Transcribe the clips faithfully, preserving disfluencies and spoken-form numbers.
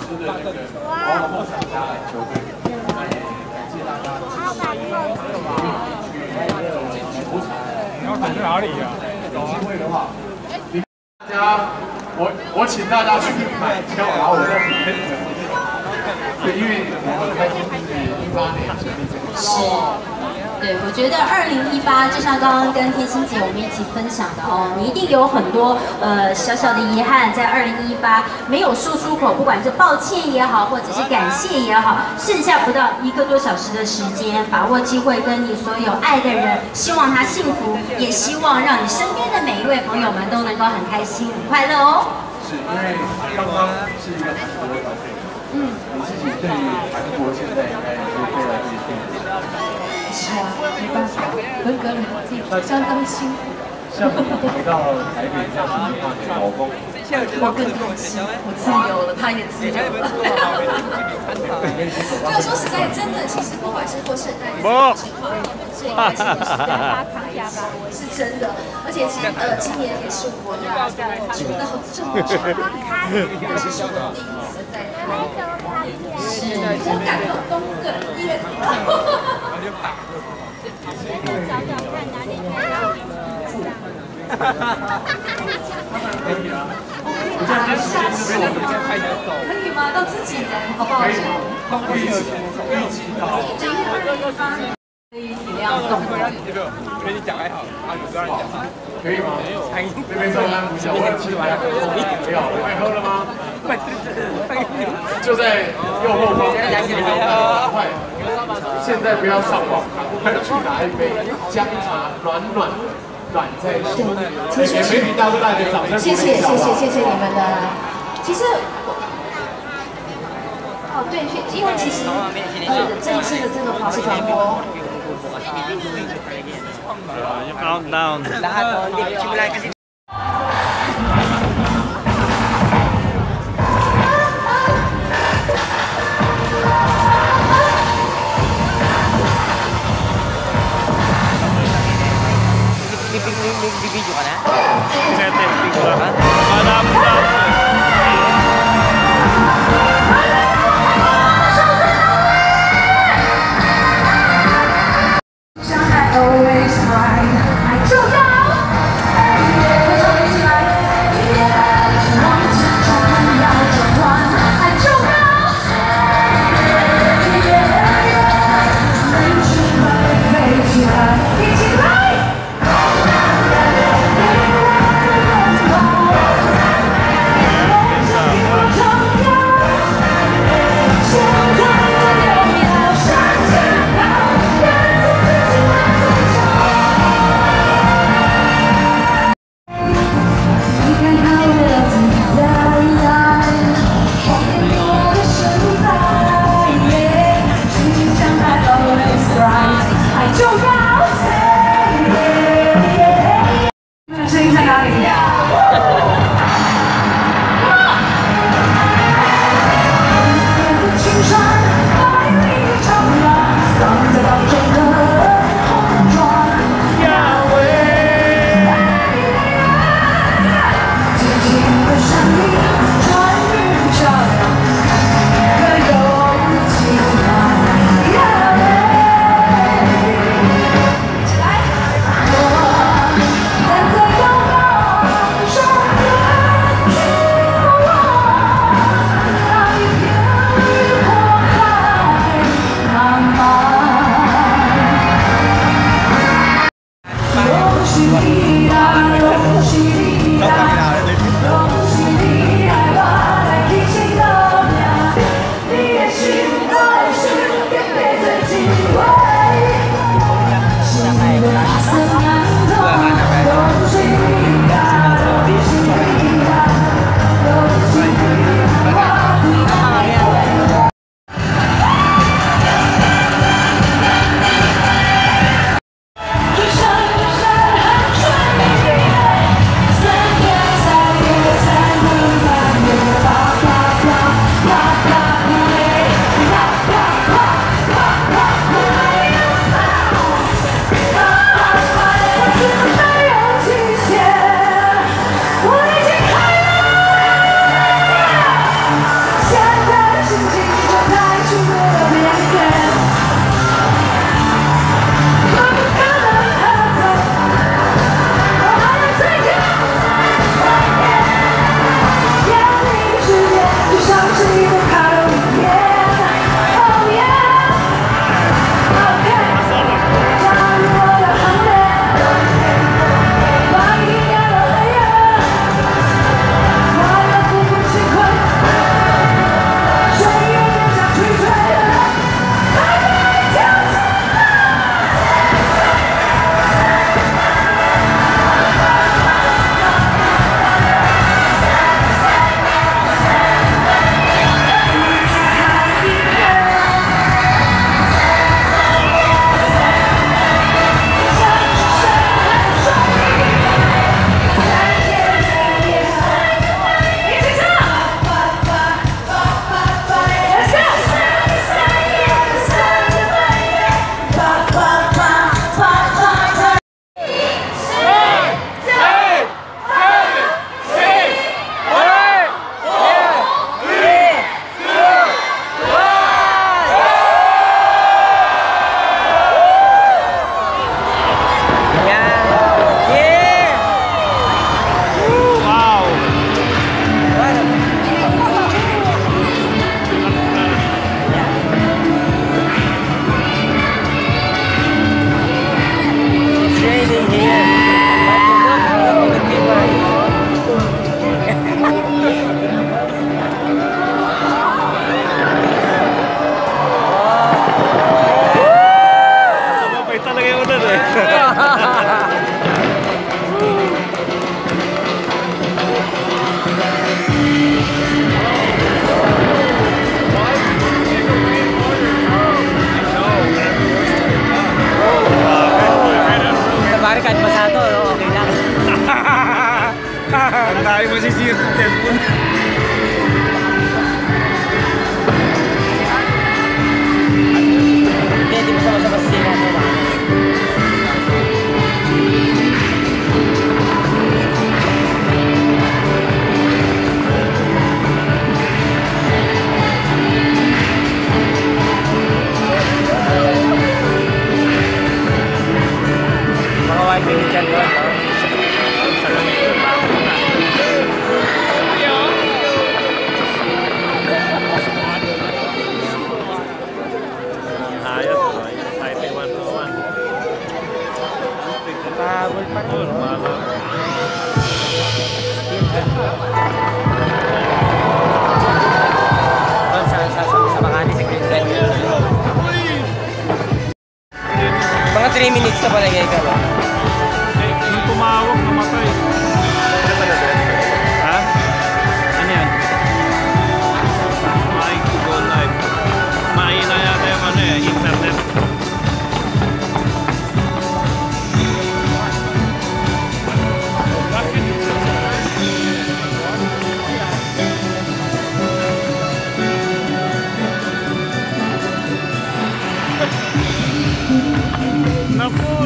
你要走去哪里呀？ 有机会的话，大家，我我请大家去买票，然后我再分享。对，因为我们开心是一八年成立这个。 是。 对，我觉得二零一八就像刚刚跟天心姐我们一起分享的哦，你一定有很多呃小小的遗憾，在二零一八没有说出口，不管是抱歉也好，或者是感谢也好，剩下不到一个多小时的时间，把握机会跟你所有爱的人，希望他幸福，也希望让你身边的每一位朋友们都能够很开心、很快乐哦。 是因为刚刚是一个韩国的团队，嗯，你自己对于韩国现在应该是非常自信。 是啊，没办法，文革两地相当辛苦。 像你回到台北这样子的话，你老公， 我更开心，我自由了，他也自由了。没有说实在，真的，其实不管是过圣诞节之后，最开心的是发卡亚吧，是真的。而且其实呃，今年也是我要住到这么久，但是是我第一次在台北，是真感动东个一月头。 找找看哪里可以让你可以啊，我这样时间是被我们这样拍走。 可以吗？到自己人，好不好？ 可以，可以，可以进到。 这一二一八，可以体谅动物。 跟你讲还好，啊，你不要讲。 可以吗？这边收安不小，我有七百喝，没有，快喝了吗？就在右后方，快！现在不要上网，快去拿一杯姜茶，暖暖暖在心。谢谢媒体大哥大的掌声， 谢谢谢谢谢谢你们的。其实，哦对，因为其实呃这一次的这个跑是传播。 countdown. Lahat o, hindi simula kasi. Bibidyo ka na? Setting picture ka? Madami na. Always mine. I don't know.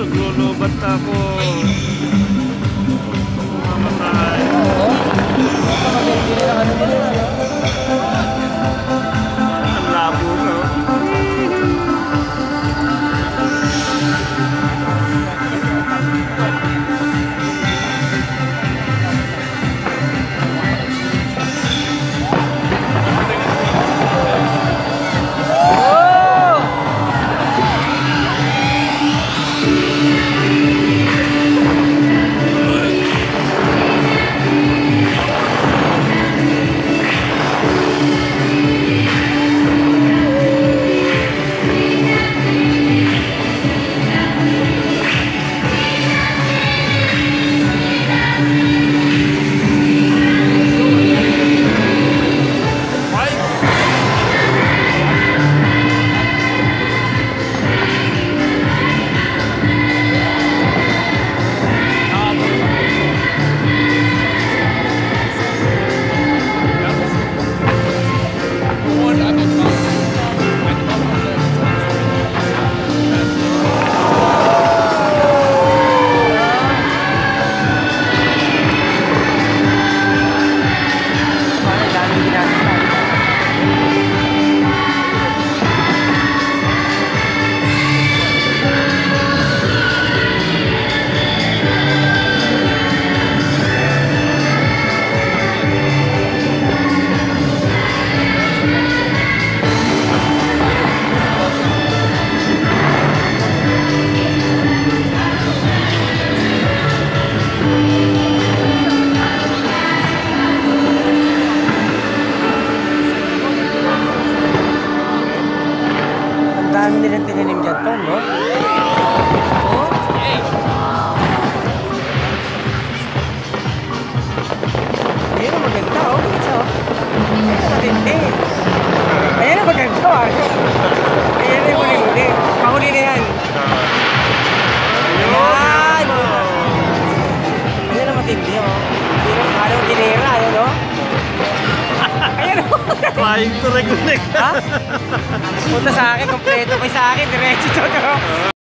naglulubat ako. Mamatay. Ang labo, no? Dami nilang tinanim dyan to, no? Oh? Ayan ang maganda, oh. Isa, oh. Matindi. Ayan ang maganda, ah. Ayan ang huli-huli. Mahuli na yan. Ayan! Ayan ang matindi, oh. Ayan ang parang ginera, ayan, oh. Ayan, oh. Trying to reconnect. Ha? Punta sa akin, kompleto pa sa akin, diretso to.